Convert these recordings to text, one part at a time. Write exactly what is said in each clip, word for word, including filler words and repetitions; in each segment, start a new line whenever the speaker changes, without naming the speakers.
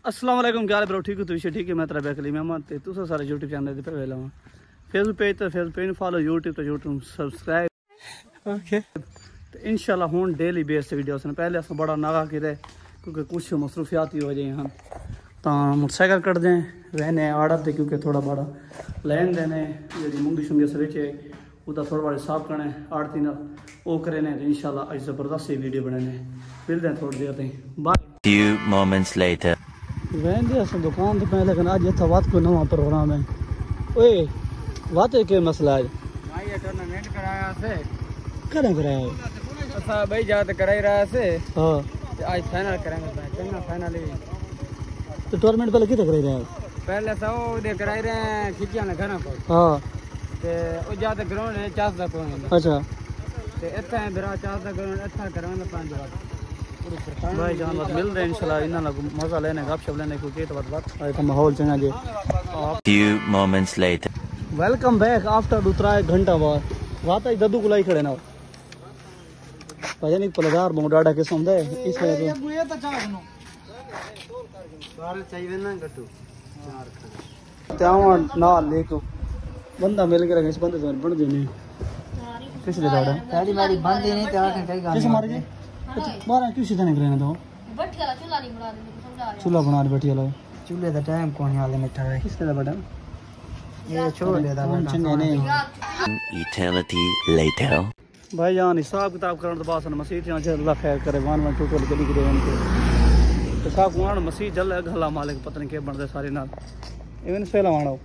अस्सलाम वालेकुम, क्या हाल है ब्रो? ठीक हो? तुझे ठीक है? मैं तेरा बैक मैं ते तू सारे यूट्यूब चैनल पे वेला हूं। फेसबुक पेज तो फेसबुक पेज फॉलो, यूट्यूब तो यूट्यूब सब्सक्राइब। ओके तो इंशाल्लाह हुन डेली बेस वीडियो से पहले अस बड़ा नागा किरे क्योंकि कुछ मसरूफियात ही हो जाए हम तो मोटरसाइकिल कट दें रहने आड़ा थे क्योंकि थोड़ा बड़ा लैन देने जी मूंगी शूंगी से बेचे उदा थोड़ा बड़ा हिसाब करने आड़ती ना वो करे ने इंशाल्लाह आज ज़बरदस्त वीडियो बनाने मिलते हैं थोड़ी देर तक। बाय।
Few moments later.
वैन दे अस दुकान तो पहले लेकिन आज इतना बात को नवा प्रोग्राम है। ओए बात है के मसला है
भाई ये टूर्नामेंट कराया से
करें कराया
असा भाई जात कराई रहा से
हां
आज फाइनल करेंगे भाई चंगा फाइनल ही
तो टूर्नामेंट पहले कितने कराई रहे
पहले तो दे कराई रहे हैं खिचिया ने घर पर
हां
ते ओ जात ग्राउंड है चास दा कोई
अच्छा
ते इतना है बिरा चास दा ग्राउंड अच्छा करांगे पांच बार
भाई जान बात मिल रहे हैं इंशाल्लाह इन्ना लग मजा लेने गपशप लेने को के तो बात बात आज का माहौल चंगा जी।
Few moments later.
Welcome back after दूसरा एक घंटा बाद रात आज दद्दू कुलाई खड़े ना भाई नहीं पलदार बहुत डाडा किस्म दे इस वजह से
ये तो चाह सुनो बाल चाहिए ना गट्टू चार खड़े
त्यावा ना लेको बंदा मिल के इस बंदे से बन देने किस ले डाडा
पहली बारी बंद ही नहीं तो आके कई
किस मार के बारह क्यों सीधा नहीं करने दो
भट्टी वाला चूल्हा नहीं बना देने को समझा
चूल्हा बना दे बैठी वाला
चूल्हे का टाइम कौन हाले मिठा है
किसके दा बड़ा
ये छोड़ दे दा
चंगे नहीं
Eternity later.
भाई जान हिसाब किताब करने तो बाद मसीह यहाँ अल्लाह खैर करे वन वन टू टू गली गिरे उनके तो साहब वहाँ मसीह जल गला मालिक पता नहीं क्या बनते सारे नाल इवन पहला वहाँ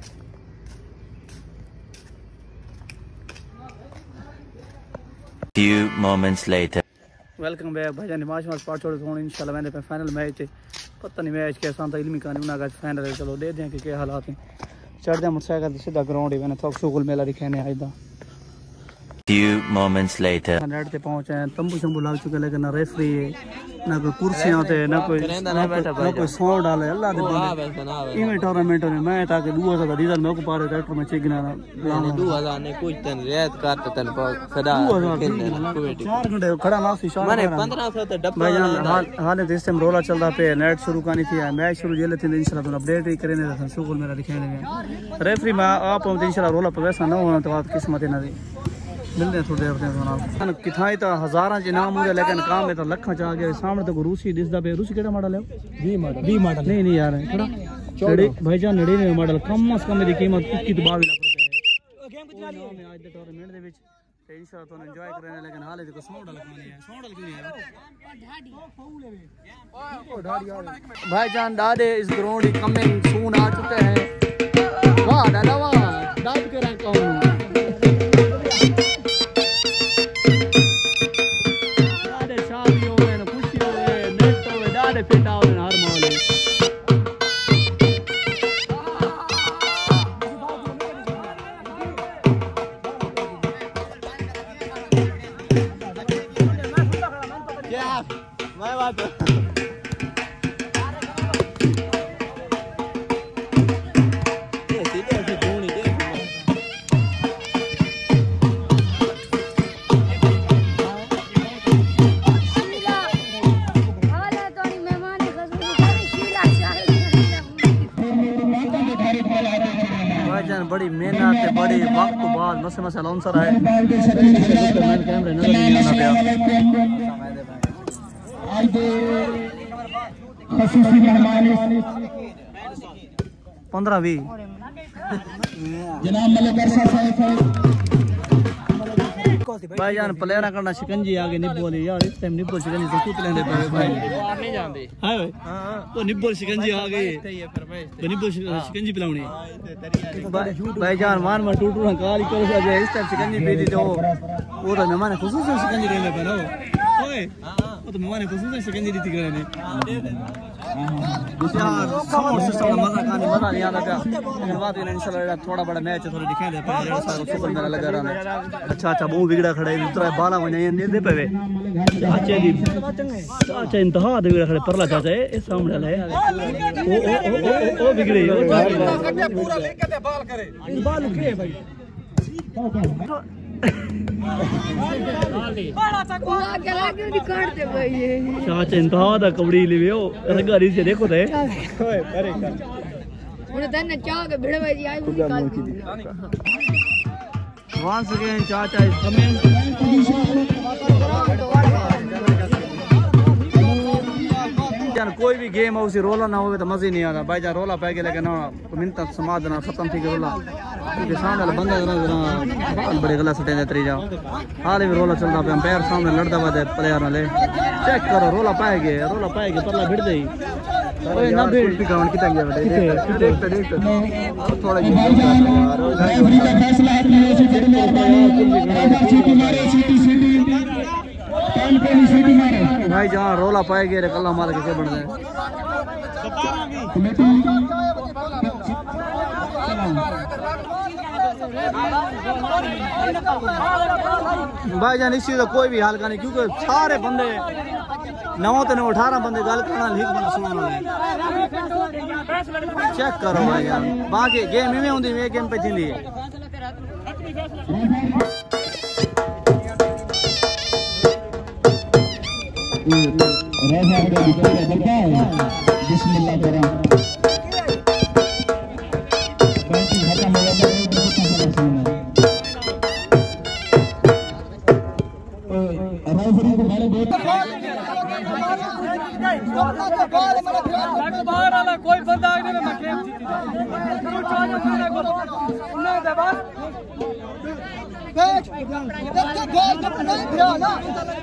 Few moments later.
Welcome back भाई जान नमाज नमाज पढ़ छोड़ थोड़ी इंशाल्लाह मैंने पे फाइनल मैच पता नहीं मैच कैसा था इल्मी कहानी उन्हें आज फाइनल है चलो दे दें कि क्या हालात हैं चढ़ दे मोटरसाइकिल सीधा ग्राउंड ही मैंने थोक सुकुल मेला दिखाने आज दा
Few moments later.
नेट पे पहुंचे हैं तंबू शंबू लग चुके लेकिन ना रेफरी है ना कोई कुर्सियां थे ना कोई ना कोई साउंड डाले अल्लाह दे बंदे इवेंट टूर्नामेंट में मैं ताकि दो हज़ार डीजल में को पारे ट्रैक्टर में चेक गिना
दो हज़ार ने कुछ तन रियायत करते तन सदा
चार घंटे खड़ा ना शीशा
मैंने पंद्रह सौ तो डब्बा
भाई जान हाल हाल इस टाइम रोला चल रहा पे नेट शुरू करनी थी मैच शुरू जेले थी इंशाल्लाह तो अपडेट ही करेंगे था सुकुल मेरा दिखाने रेफरी में आप इंशाल्लाह रोला पे वैसा ना होना तो बात किस्मत ना दी मिलते हैं थोड़ी देर किथाई तो हज़ारा च इनाम हो लेकिन काम में तो लखा च आ गया सामने तो रूसी दिसदा पे रूसी केड़ा मॉडल है वी मॉडल वी मॉडल नहीं नहीं यार थोड़ा चढ़े भाईजान नड़िनवे मॉडल कम से कम दी कीमत इक्कीस तो बाईस लाख रुपए है गेम कितना है आज दे टूर्नामेंट दे विच ते इंशाल्लाह तो एंजॉय करने लेकिन हाले तो सौ डॉलर कमाने है सौ डॉलर क्यों नहीं है भाईजान दादे इस ग्राउंड कमिंग सून आ चुके हैं वाह दादा वाह दाद के रंग कहूं फिट आओ हर माहौल क्या मैं बात बड़ी मेहनत है बड़ी वक्त तो बाद मसे मसे लाउंसर आए कैमरे नजर नहीं आना पंद्रह भी भाई जान प्लेयर करना शिकंजी आगे निब्बो यार इस टाइम निब्बो शिकंजी तो कुछ लेंदे पे भाई नहीं जानते हां हां तो निब्बो शिकंजी आ गई तो निब्बो शिकंजी पिलाउनी भाई जान मान में टूटू ना काली करो से इस टाइम शिकंजी पी दी तो वो तो मेहमान खुशी से शिकंजी लेने पे ना ओए वो तो मेहमान खुशी से शिकंजी दी करने यार साउंड सिस्टम मजा खाने मजा नहीं आता क्या लेकिन बात है इंशाल्लाह थोड़ा बड़ा मैच थोड़ा दिखाई दे पे सारा सुपर मेरा लगा रहा अच्छा अच्छा बहु बिगड़ा खड़े उतरा बाला वने ने दे पे चाचे दी चाचा इंतहा दे बिगड़ा खड़े परला चाचा ए सामने ले ओ ओ ओ बिगड़े ओ पूरा लेके बाल करे बाल के भाई चाचा इंतहा दा कबड्डी लियो रगारी से देखो रे ओए अरे कर
उन्हें तन्ने चाह के भिड़े भाई आई वो निकाल दी
once again चाचा is coming जान कोई भी गेम हो उसी रोला ना होवे तो मजे नहीं आता भाई जान रोला पै के लेकिन ना मिनट समाधान खत्म थी रोला क्योंकि सामने वाला बंदा जरा जरा बड़े गलत सटे दे तरी जा हाल भी रोला चलता पे पैर सामने लड़दा वादे प्लेयर वाले चेक करो रोला पाए गए रोला पाए गए परला भिड़ दे ओए ना भिड़
कुल्फी खावन कितना गया बेटे देख देख देख थोड़ा ये
फैसला यूनिवर्सिटी में सीटी मारे सीटी सीटी टाइम पे सीटी मारे
भाई जहां रोला पाए गए कल्ला मार के बन गए भाई जान इस चीज का कोई भी हाल का नहीं क्योंकि सारे बंदे नौ तो नौ अठारह बंदे गल करना लिख बंदा सुनना चेक करो भाई जान बाकी गेम में होंदी वे गेम पे जिंदी है
रेजा के विकेट बलता है बिस्मिल्लाह करा पैंती खत्म हो गया रेफरी को बाले बहुत
बाहर वाला कोई बंदा आगे में गेम जीती तू चाहे मारे को ना दबा बैठ जब तक गोल जब नहीं भिड़ा ना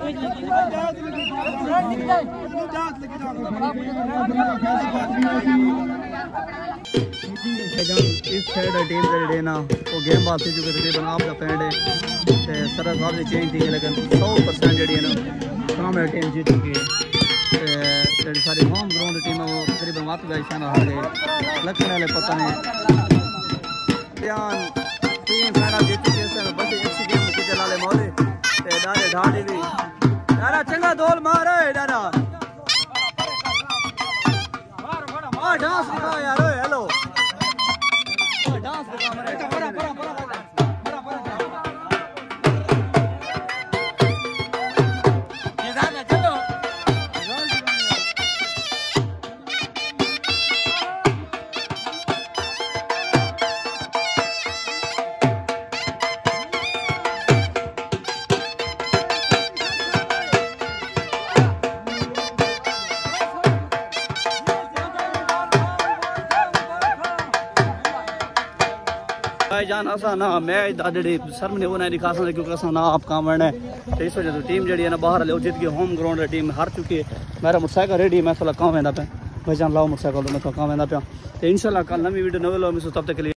इस साइड टीम जेडे ना वो गेम बाल थी चुके तकरीबन आप दा पैंड है ते सरस बाल चेंज थी लेकिन सौ परसेंट जेडी है ना सामने टीम जीत चुकी है ते जेडी सारी होम ग्राउंड टीम है वो तकरीबन वात गई शान हार गए लखन वाले पता नहीं ध्यान टीम फाइनल जीत चुकी है सर बड़ी अच्छी गेम में चला ले मौले ते डाले ढाडी भी दादा चंगा दोल मारे दादा आ डांस दिखाओ यार ओए हेलो डांस दिखाओ मेरे परा परा परा परा परा ये दादा चलो जान असा ना मैच दादे सरमने वो नहीं दिखा सकते क्योंकि असा ना आप काम है तो इस वजह से टीम जी है ना बाहर ले जीत गई होम ग्राउंड टीम हार चुकी है मेरा मोटरसाइकिल रेडी मैं थोड़ा काम वेंदा पे भाई जान लाओ मोटरसाइकिल मैं थोड़ा काम वेंदा पे तो इंशाल्लाह कल नवी वीडियो नवे लो मैं तब तक के लिए